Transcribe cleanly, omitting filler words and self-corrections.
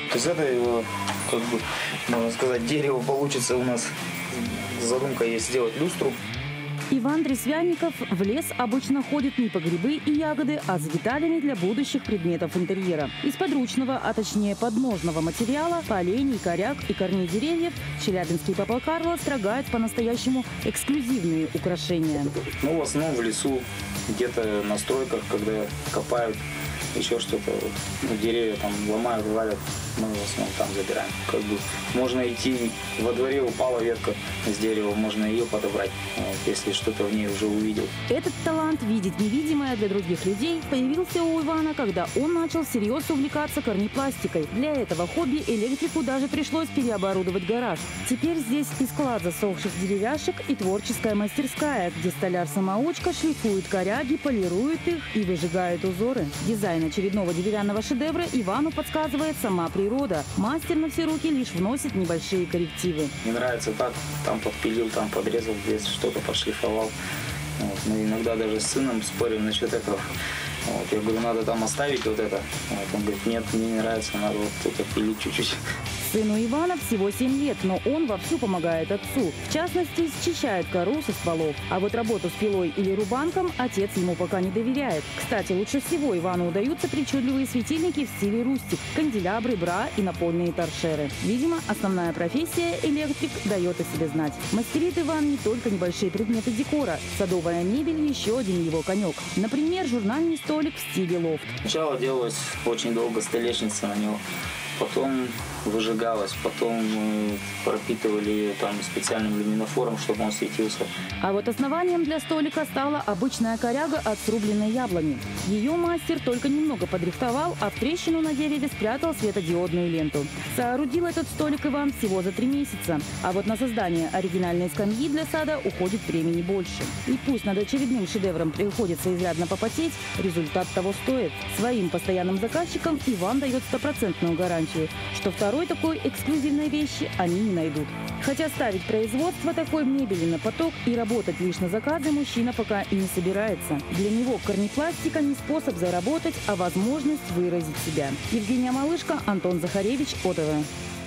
Из этого, как бы, можно сказать, дерево получится у нас. Задумка есть сделать люстру. Иван Дресвянников в лес обычно ходит не по грибы и ягоды, а за деталями для будущих предметов интерьера. Из подручного, а точнее подножного материала, поленей, коряк и корней деревьев, челябинский папа Карло строгает по-настоящему эксклюзивные украшения. Ну, в основном в лесу, где-то на стройках, когда копают, еще что-то, ну, деревья там ломают, валят, мы в основном там забираем. Как бы можно идти во дворе, упала ветка с дерева, можно ее подобрать, вот, если что-то в ней уже увидел. Этот талант видеть невидимое для других людей появился у Ивана, когда он начал всерьез увлекаться корнепластикой. Для этого хобби электрику даже пришлось переоборудовать гараж. Теперь здесь и склад засохших деревяшек, и творческая мастерская, где столяр-самоучка шлифует коряги, полирует их и выжигает узоры. Дизайн очередного деревянного шедевра Ивану подсказывает сама природа. Мастер на все руки лишь вносит небольшие коррективы. Мне нравится так, там подпилил, там подрезал, здесь что-то пошлифовал. Вот. Мы иногда даже с сыном спорим насчет этого. Вот. Я говорю, надо там оставить вот это. Вот. Он говорит, нет, мне не нравится, надо вот тут отпилить чуть-чуть. Сыну Ивана всего 7 лет, но он вовсю помогает отцу. В частности, счищает кору со стволов. А вот работу с пилой или рубанком отец ему пока не доверяет. Кстати, лучше всего Ивану удаются причудливые светильники в стиле рустик, канделябры, бра и напольные торшеры. Видимо, основная профессия электрик дает о себе знать. Мастерит Иван не только небольшие предметы декора. Садовая мебель – еще один его конек. Например, журнальный столик в стиле лофт. Сначала делалась очень долго столешница на него. Потом выжигалась, потом пропитывали ее там специальным люминофором, чтобы он светился. А вот основанием для столика стала обычная коряга от срубленной яблони. Ее мастер только немного подрихтовал, а в трещину на дереве спрятал светодиодную ленту. Соорудил этот столик Иван всего за 3 месяца. А вот на создание оригинальной скамьи для сада уходит времени больше. И пусть над очередным шедевром приходится изрядно попотеть, результат того стоит. Своим постоянным заказчикам Иван дает стопроцентную гарантию, что второй такой эксклюзивной вещи они не найдут. Хотя ставить производство такой мебели на поток и работать лишь на заказы мужчина пока и не собирается. Для него корнепластика не способ заработать, а возможность выразить себя. Евгения Малышко, Антон Захаревич, ОТВ.